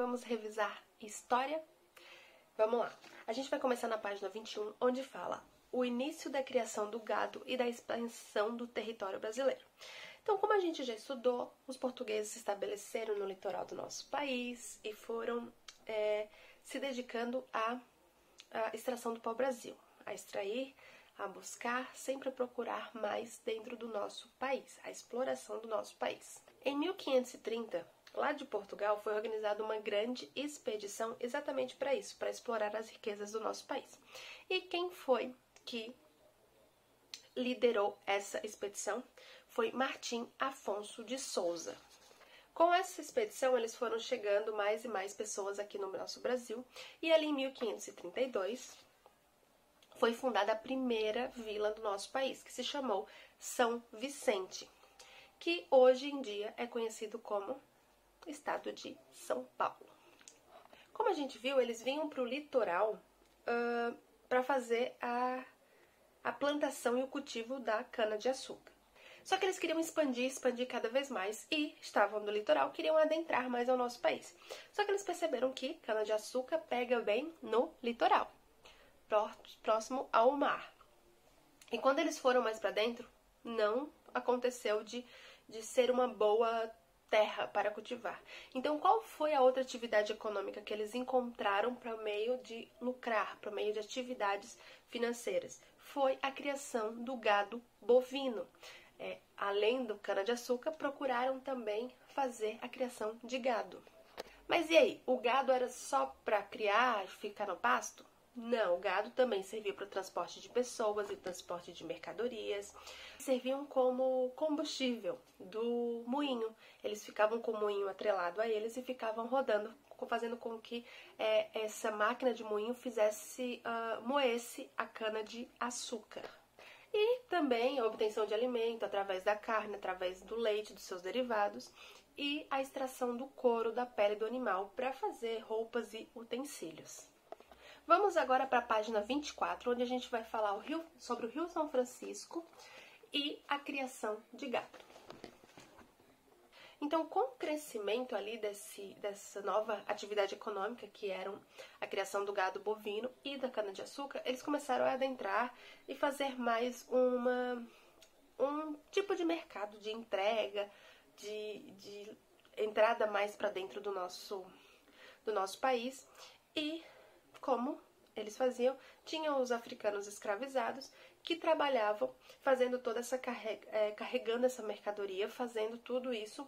Vamos revisar história? Vamos lá. A gente vai começar na página 21, onde fala o início da criação do gado e da expansão do território brasileiro. Então, como a gente já estudou, os portugueses se estabeleceram no litoral do nosso país e foram se dedicando à extração do pau-brasil, a extrair, a buscar, sempre procurar mais dentro do nosso país, a exploração do nosso país. Em 1530, lá de Portugal, foi organizada uma grande expedição exatamente para isso, para explorar as riquezas do nosso país. E quem foi que liderou essa expedição? Foi Martim Afonso de Souza. Com essa expedição, eles foram chegando mais e mais pessoas aqui no nosso Brasil, e ali em 1532 foi fundada a primeira vila do nosso país, que se chamou São Vicente, que hoje em dia é conhecido como Estado de São Paulo. Como a gente viu, eles vinham para o litoral para fazer a plantação e o cultivo da cana-de-açúcar. Só que eles queriam expandir cada vez mais e estavam no litoral, queriam adentrar mais ao nosso país. Só que eles perceberam que cana-de-açúcar pega bem no litoral, próximo ao mar. E quando eles foram mais para dentro, não aconteceu de ser uma boa terra para cultivar. Então, qual foi a outra atividade econômica que eles encontraram para meio de lucrar, para meio de atividades financeiras? Foi a criação do gado bovino. Além do cana-de-açúcar, procuraram também fazer a criação de gado. Mas e aí? O gado era só para criar e ficar no pasto? Não, o gado também servia para o transporte de pessoas e transporte de mercadorias. Serviam como combustível do moinho. Eles ficavam com o moinho atrelado a eles e ficavam rodando, fazendo com que essa máquina de moinho moesse a cana de açúcar. E também a obtenção de alimento através da carne, através do leite, dos seus derivados, e a extração do couro da pele do animal para fazer roupas e utensílios. Vamos agora para a página 24, onde a gente vai falar sobre o Rio São Francisco e a criação de gado. Então, com o crescimento ali dessa nova atividade econômica, que era a criação do gado bovino e da cana-de-açúcar, eles começaram a adentrar e fazer mais um tipo de mercado de entrega, de entrada mais para dentro do nosso país. E como eles faziam, tinham os africanos escravizados que trabalhavam fazendo toda essa carregando essa mercadoria, fazendo tudo isso,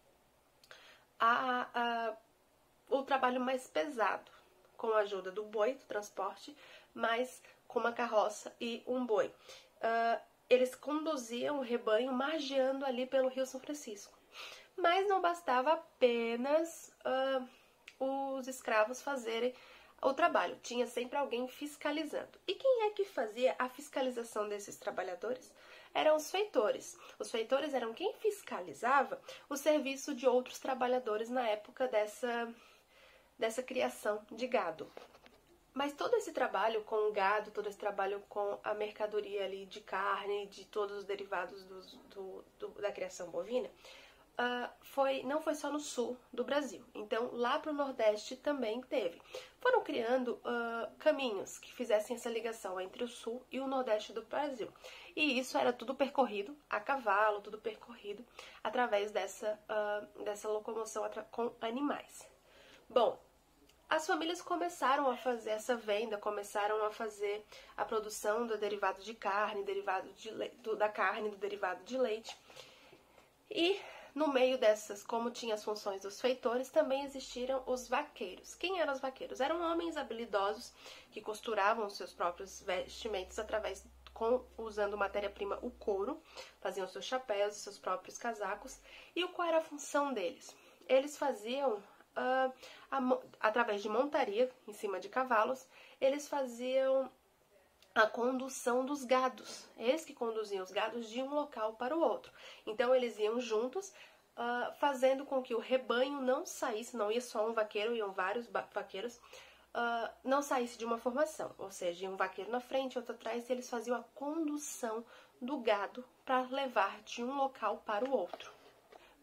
o trabalho mais pesado, com a ajuda do boi, do transporte, mas com uma carroça e um boi. Eles conduziam o rebanho margeando ali pelo Rio São Francisco. Mas não bastava apenas os escravos fazerem o trabalho, tinha sempre alguém fiscalizando. E quem é que fazia a fiscalização desses trabalhadores? Eram os feitores. Os feitores eram quem fiscalizava o serviço de outros trabalhadores na época dessa criação de gado. Mas todo esse trabalho com o gado, todo esse trabalho com a mercadoria ali de carne, de todos os derivados da criação bovina, não foi só no sul do Brasil. Então, lá para o Nordeste também teve. Foram criando caminhos que fizessem essa ligação entre o sul e o Nordeste do Brasil. E isso era tudo percorrido a cavalo, tudo percorrido através dessa locomoção com animais. Bom, as famílias começaram a fazer essa venda, começaram a fazer a produção do derivado de carne, da carne, do derivado de leite. E no meio dessas, como tinha as funções dos feitores, também existiram os vaqueiros. Quem eram os vaqueiros? Eram homens habilidosos que costuravam os seus próprios vestimentos usando matéria-prima, o couro, faziam seus chapéus, seus próprios casacos. E qual era a função deles? Eles faziam, através de montaria, em cima de cavalos, eles faziam a condução dos gados. Eles que conduziam os gados de um local para o outro. Então eles iam juntos, fazendo com que o rebanho não saísse, não ia só um vaqueiro, iam vários vaqueiros, não saísse de uma formação. Ou seja, ia um vaqueiro na frente, outro atrás, e eles faziam a condução do gado para levar de um local para o outro.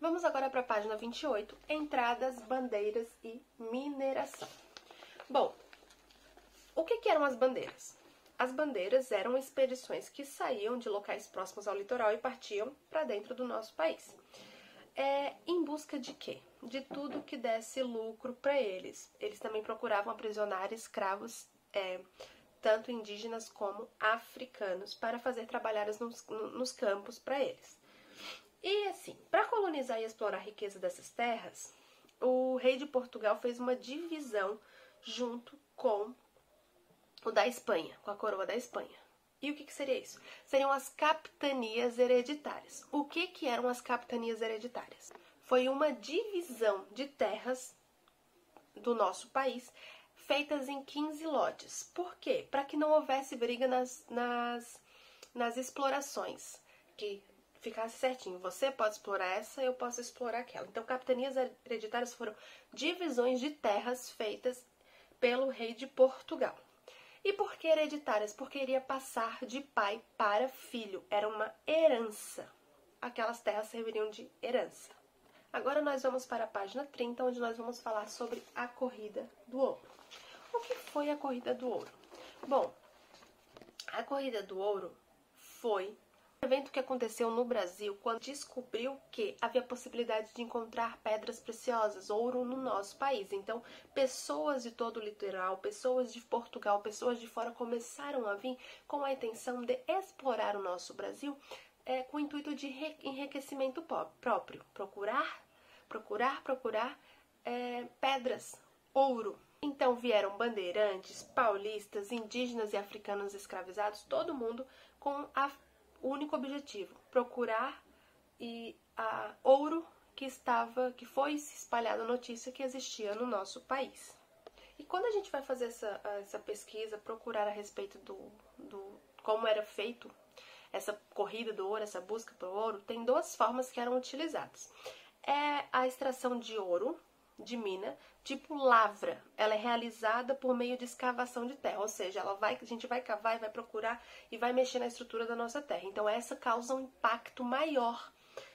Vamos agora para a página 28, entradas, bandeiras e mineração. Bom, o que eram as bandeiras? As bandeiras eram expedições que saíam de locais próximos ao litoral e partiam para dentro do nosso país. Em busca de quê? De tudo que desse lucro para eles. Eles também procuravam aprisionar escravos, tanto indígenas como africanos, para fazer trabalhos nos campos para eles. E assim, para colonizar e explorar a riqueza dessas terras, o rei de Portugal fez uma divisão junto com o da Espanha, com a coroa da Espanha. E o que seria isso? Seriam as capitanias hereditárias. O que eram as capitanias hereditárias? Foi uma divisão de terras do nosso país feitas em 15 lotes. Por quê? Para que não houvesse briga nas explorações, que ficasse certinho. Você pode explorar essa, eu posso explorar aquela. Então, capitanias hereditárias foram divisões de terras feitas pelo rei de Portugal. E por que hereditárias? Porque iria passar de pai para filho. Era uma herança. Aquelas terras serviriam de herança. Agora nós vamos para a página 30, onde nós vamos falar sobre a Corrida do Ouro. O que foi a Corrida do Ouro? Bom, a Corrida do Ouro foi um evento que aconteceu no Brasil quando descobriu que havia possibilidade de encontrar pedras preciosas, ouro, no nosso país. Então, pessoas de todo o litoral, pessoas de Portugal, pessoas de fora começaram a vir com a intenção de explorar o nosso Brasil com o intuito de enriquecimento próprio. Procurar pedras, ouro. Então vieram bandeirantes, paulistas, indígenas e africanos escravizados, todo mundo com o único objetivo, procurar ouro que foi se espalhada a notícia que existia no nosso país. E quando a gente vai fazer essa pesquisa, procurar a respeito do como era feito essa corrida do ouro, essa busca pelo ouro, tem duas formas que eram utilizadas. É a extração de ouro, de mina, tipo lavra. Ela é realizada por meio de escavação de terra, ou seja, a gente vai cavar e vai procurar e vai mexer na estrutura da nossa terra. Então essa causa um impacto maior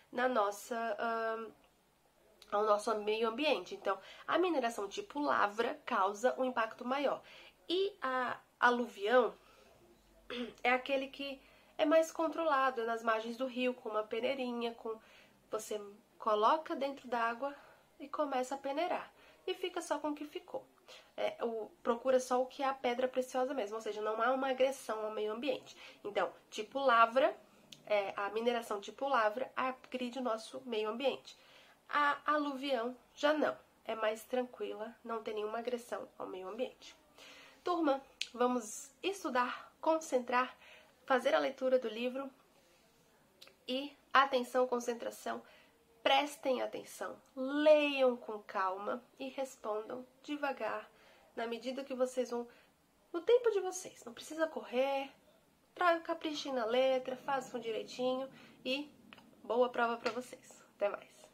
ao nosso meio ambiente. Então a mineração tipo lavra causa um impacto maior. E a aluvião é aquele que é mais controlado, é nas margens do rio, com uma peneirinha, você coloca dentro d'água e começa a peneirar. E fica só com o que ficou. Procura só o que é a pedra preciosa mesmo, ou seja, não há uma agressão ao meio ambiente. Então, tipo lavra, a mineração tipo lavra agride o nosso meio ambiente. A aluvião já não, é mais tranquila, não tem nenhuma agressão ao meio ambiente. Turma, vamos estudar, concentrar, fazer a leitura do livro e atenção, concentração. Prestem atenção, leiam com calma e respondam devagar, na medida que vocês vão, no tempo de vocês. Não precisa correr, caprichem na letra, façam direitinho e boa prova para vocês. Até mais!